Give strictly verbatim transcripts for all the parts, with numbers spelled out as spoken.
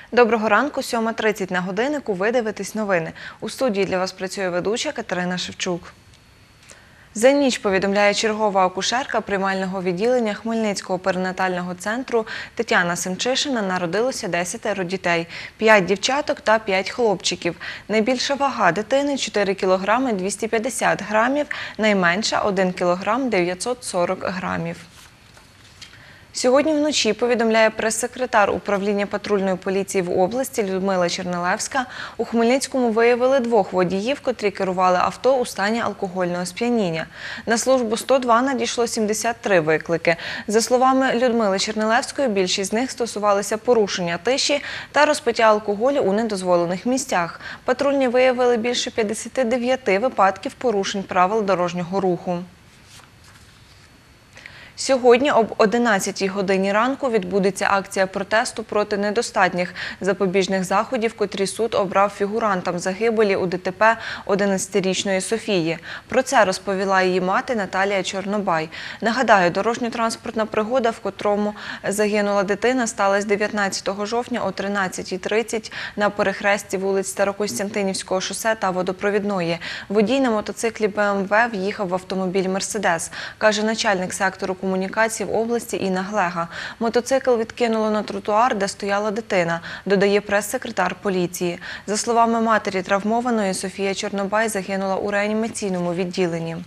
Доброго ранку, сьома тридцять на годиннику, ви дивитесь новини. У студії для вас працює ведуча Катерина Шевчук. За ніч, повідомляє чергова акушерка приймального відділення Хмельницького перинатального центру Тетяна Семчишина, народилося десятеро дітей – п'ять дівчаток та п'ять хлопчиків. Найбільша вага дитини – чотири кілограми двісті п'ятдесят грамів, найменша – один кілограм дев'ятсот сорок грамів. Сьогодні вночі, повідомляє прес-секретар управління патрульної поліції в області Людмила Чернилевська, у Хмельницькому виявили двох водіїв, котрі керували авто у стані алкогольного сп'яніння. На службу сто два надійшло сімдесят три виклики. За словами Людмили Чернилевської, більшість з них стосувалися порушення тиші та розпиття алкоголю у недозволених місцях. Патрульні виявили більше п'ятдесят дев'ять випадків порушень правил дорожнього руху. Сьогодні об одинадцятій годині ранку відбудеться акція протесту проти недостатніх запобіжних заходів, котрі суд обрав фігурантам загибелі у ДТП одинадцятирічної Софії. Про це розповіла її мати Наталія Чорнобай. Нагадаю, дорожньо-транспортна пригода, в котрому загинула дитина, сталася дев'ятнадцятого жовтня о тринадцятій тридцять на перехресті вулиць Старокостянтинівського шосе та Водопровідної. Водій на мотоциклі Бе Ем Ве в'їхав в автомобіль «Мерседес», каже начальник сектору комунікації в області Інна Глега. Мотоцикл відкинуло на тротуар, де стояла дитина, додає прес-секретар поліції. За словами матері травмованої, Софія Чорнобай загинула у реанімаційному відділенні.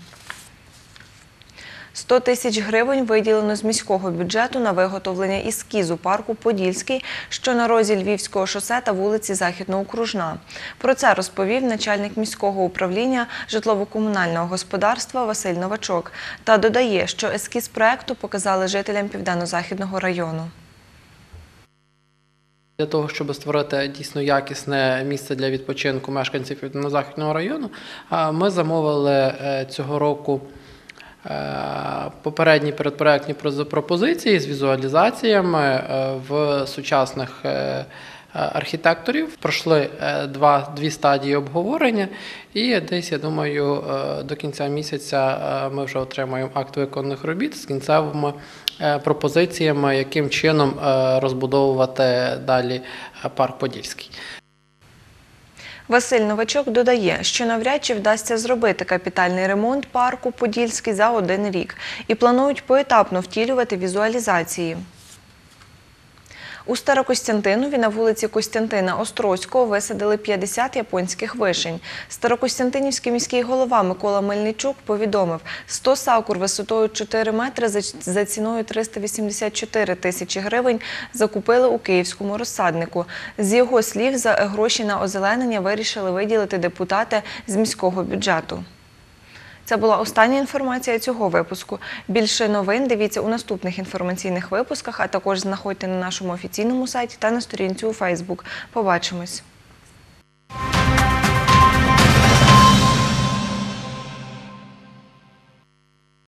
сто тисяч гривень виділено з міського бюджету на виготовлення ескізу парку «Подільський», що на розі Львівського шосе та вулиці Західно-Окружна. Про це розповів начальник міського управління житлово-комунального господарства Василь Новачок. Та додає, що ескіз проекту показали жителям Південно-Західного району. Для того, щоб створити дійсно якісне місце для відпочинку мешканців Південно-Західного району, ми замовили цього року попередні передпроектні пропозиції з візуалізаціями в сучасних архітекторів. Пройшли два, дві стадії обговорення і десь, я думаю, до кінця місяця ми вже отримаємо акт виконаних робіт з кінцевими пропозиціями, яким чином розбудовувати далі парк Подільський. Василь Новачок додає, що навряд чи вдасться зробити капітальний ремонт парку «Подільський» за один рік і планують поетапно втілювати візуалізації. У Старокостянтинові на вулиці Костянтина Острозького висадили п'ятдесят японських вишень. Старокостянтинівський міський голова Микола Мельничук повідомив, сто сакур висотою чотири метри за ціною триста вісімдесят чотири тисячі гривень закупили у київському розсаднику. З його слів, за гроші на озеленення вирішили виділити депутати з міського бюджету. Це була остання інформація цього випуску. Більше новин дивіться у наступних інформаційних випусках, а також знаходьте на нашому офіційному сайті та на сторінці у Фейсбук. Побачимось!